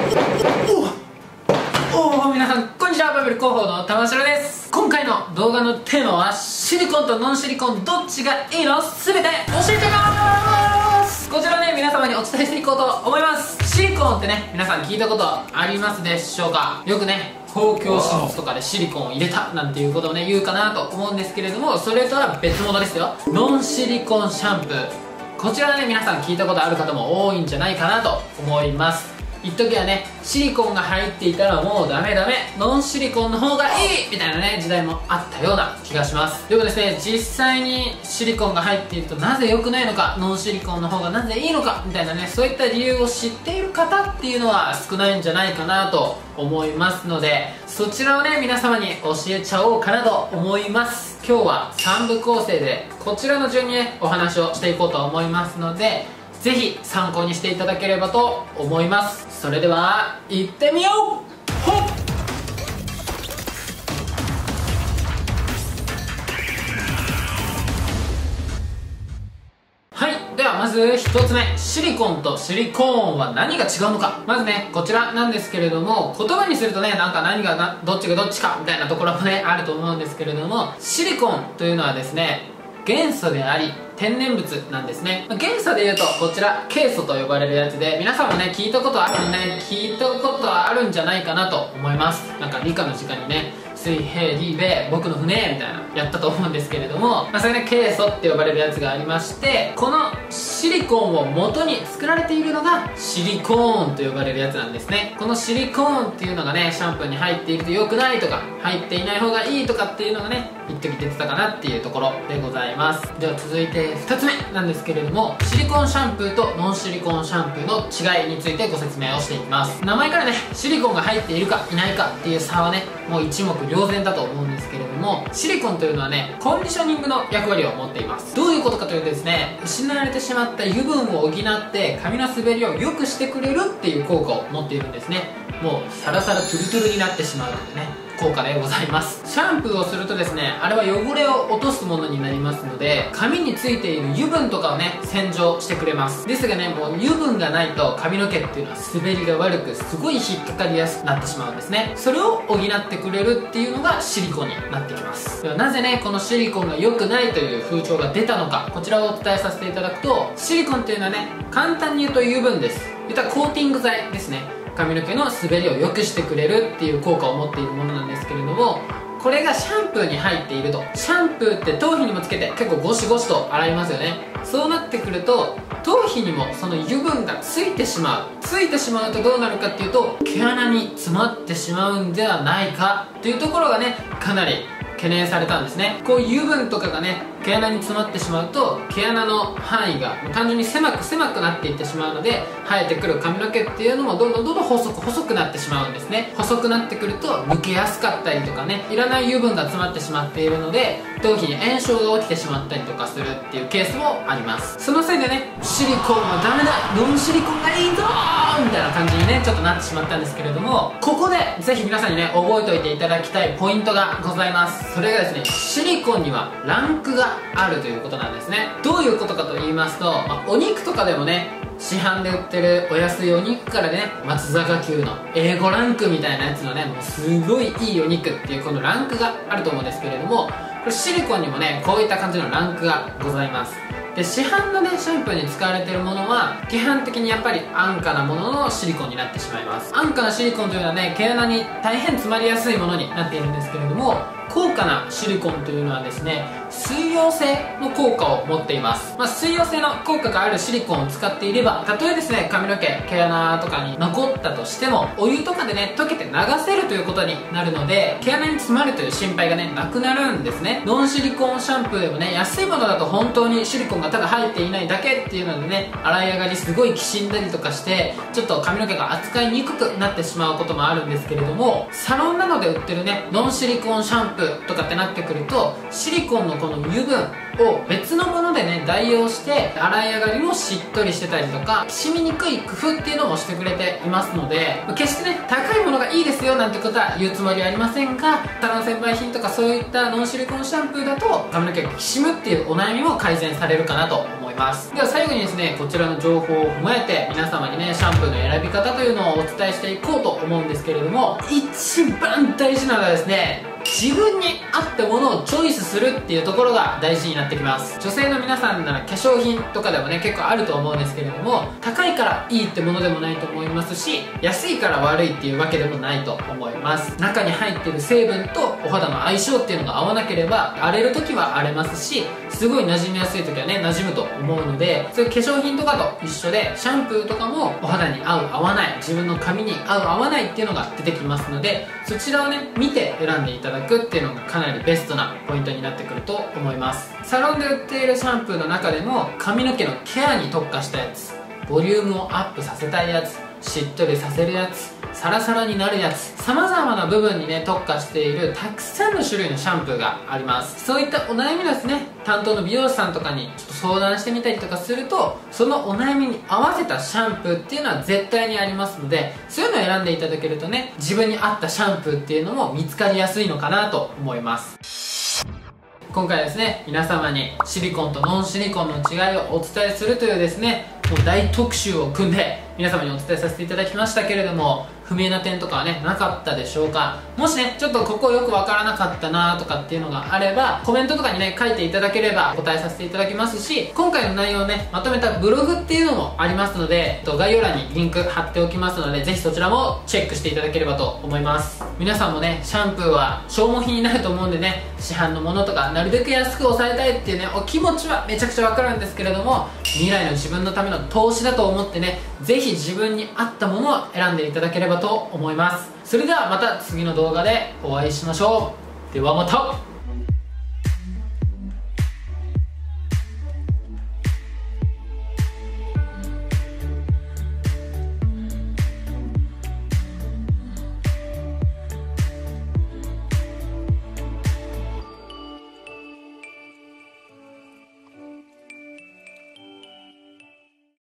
皆さんこんにちは。バベル広報の玉城です。今回の動画のテーマはシリコンとノンシリコンどっちがいいの全て教えてます。こちらね、皆様にお伝えしていこうと思います。シリコンってね、皆さん聞いたことありますでしょうか。よくね、公共施設とかでシリコンを入れたなんていうことをね言うかなと思うんですけれども、それとは別物ですよ。ノンシリコンシャンプー、こちらはね皆さん聞いたことある方も多いんじゃないかなと思います。一時はね、シリコンが入っていたらもうダメダメ、ノンシリコンの方がいいみたいなね時代もあったような気がします。でもですね、実際にシリコンが入っているとなぜ良くないのか、ノンシリコンの方がなぜいいのかみたいなね、そういった理由を知っている方っていうのは少ないんじゃないかなと思いますので、そちらをね皆様に教えちゃおうかなと思います。今日は3部構成でこちらの順にねお話をしていこうと思いますので、ぜひ参考にしていただければと思います。それでは行ってみよう。ほっ、はい、ではまず1つ目、シリコンとシリコーンは何が違うのか。まずねこちらなんですけれども、言葉にするとねなんか何がどっちがどっちかみたいなところもねあると思うんですけれども、シリコンというのはですね、元素であり天然物なんですね。元素でいうとこちらケイ素と呼ばれるやつで、皆さんもね聞いたことあるんじゃないかなと思います。なんか理科の時間にね、水平リーベ僕の船みたいなやったと思うんですけれども、それねケイ素って呼ばれるやつがありまして、このシリコンを元に作られているのがシリコーンと呼ばれるやつなんですね。このシリコーンっていうのがね、シャンプーに入っていると良くないとか入っていない方がいいとかっていうのがね一時出てたかなっていうところでございます。では続いて2つ目なんですけれども、シリコンシャンプーとノンシリコンシャンプーの違いについてご説明をしていきます。名前からねシリコンが入っているかいないかっていう差はねもう一目瞭然だと思うんですけれども、シリコンというのはねコンディショニングの役割を持っています。どういうことかというとですね、失われてしまった油分を補って髪の滑りを良くしてくれるっていう効果を持っているんですね。もうサラサラトゥルトゥルになってしまうのでね、効果でございます。シャンプーをするとですね、あれは汚れを落とすものになりますので、髪についている油分とかをね洗浄してくれます。ですがね、もう油分がないと髪の毛っていうのは滑りが悪くすごい引っかかりやすくなってしまうんですね。それを補ってくれるっていうのがシリコンになってきます。ではなぜねこのシリコンが良くないという風潮が出たのか、こちらをお伝えさせていただくと、シリコンっていうのはね簡単に言うと油分です。言ったらコーティング剤ですね。髪の毛の滑りを良くしてくれるっていう効果を持っているものなんですけれども、これがシャンプーに入っていると、シャンプーって頭皮にもつけて結構ゴシゴシと洗いますよね。そうなってくると頭皮にもその油分がついてしまうとどうなるかっていうと、毛穴に詰まってしまうんではないかっていうところがねかなり懸念されたんですね。こういう油分とかがね毛穴に詰まってしまうと、毛穴の範囲が単純に狭くなっていってしまうので、生えてくる髪の毛っていうのもどんどん細くなってしまうんですね。細くなってくると抜けやすかったりとかね、いらない油分が詰まってしまっているので頭皮に炎症が起きてしまったりとかするっていうケースもあります。そのせいでね、シリコンはダメだ、ノンシリコンがいいぞーみたいな感じにねちょっとなってしまったんですけれども、ここでぜひ皆さんにね覚えておいていただきたいポイントがございます。それがですね、シリコンにはランクがあるということなんですね。どういうことかと言いますと、お肉とかでもね市販で売ってるお安いお肉からね、松坂牛の A5 ランクみたいなやつのね、もうすごいいいお肉っていうこのランクがあると思うんですけれども、これシリコンにもねこういった感じのランクがございます。で市販のねシャンプーに使われているものは基本的にやっぱり安価なもののシリコンになってしまいます。安価なシリコンというのはね毛穴に大変詰まりやすいものになっているんですけれども、高価なシリコンというのはですね水溶性の効果を持っています。水溶性の効果があるシリコンを使っていれば、たとえですね髪の毛毛穴とかに残ったとしてもお湯とかでね溶けて流せるということになるので、毛穴に詰まるという心配がねなくなるんですね。ノンシリコンシャンプーでもね、安いものだと本当にシリコンがただ入っていないだけっていうのでね、洗い上がりすごいきしんだりとかしてちょっと髪の毛が扱いにくくなってしまうこともあるんですけれども、サロンなどで売ってるねノンシリコンシャンプーとかってなってくると、シリコンのこの油分を別のものでね代用して洗い上がりもしっとりしてたりとか、染みにくい工夫っていうのもしてくれていますので、決してね高いものがいいですよなんてことは言うつもりはありませんが、サロン専売品とかそういったノンシリコンシャンプーだと髪の毛がきしむっていうお悩みも改善されるかなと思います。では最後にですね、こちらの情報を踏まえて皆様にねシャンプーの選び方というのをお伝えしていこうと思うんですけれども、一番大事なのはですね、自分に合ったものをチョイスするっていうところが大事になってきます。女性の皆さんなら化粧品とかでもね結構あると思うんですけれども、高いからいいってものでもないと思いますし、安いから悪いっていうわけでもないと思います。中に入ってる成分とお肌の相性っていうのが合わなければ荒れる時は荒れますし、すごい馴染みやすい時はね馴染むと思うので、そういう化粧品とかと一緒でシャンプーとかもお肌に合う合わない、自分の髪に合う合わないっていうのが出てきますので、そちらをね見て選んでいただくっていうのがかなりベストなポイントになってくると思います。サロンで売っているシャンプーの中でも髪の毛のケアに特化したやつ、ボリュームをアップさせたいやつ、しっとりさせるやつ、サラサラになるやつ、様々な部分にね特化しているたくさんの種類のシャンプーがあります。そういったお悩みですね、担当の美容師さんとかにちょっと相談してみたりとかすると、そのお悩みに合わせたシャンプーっていうのは絶対にありますので、そういうのを選んでいただけるとね、自分に合ったシャンプーっていうのも見つかりやすいのかなと思います。今回ですね、皆様にシリコンとノンシリコンの違いをお伝えするというですね、もう大特集を組んで皆様にお伝えさせていただきましたけれども、不明な点とかはねなかったでしょうか。もしねちょっとここよくわからなかったなとかっていうのがあれば、コメントとかにね書いていただければ答えさせていただきますし、今回の内容をねまとめたブログっていうのもありますので、概要欄にリンク貼っておきますので、ぜひそちらもチェックしていただければと思います。皆さんもねシャンプーは消耗品になると思うんでね、市販のものとかなるべく安く抑えたいっていうねお気持ちはめちゃくちゃわかるんですけれども、未来の自分のための投資だと思ってね、ぜひ自分に合ったものを選んでいただければと思います。それではまた次の動画でお会いしましょう。ではまた。